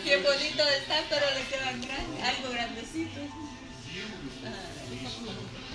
Qué bonito está, pero le quedan algo grandecitos.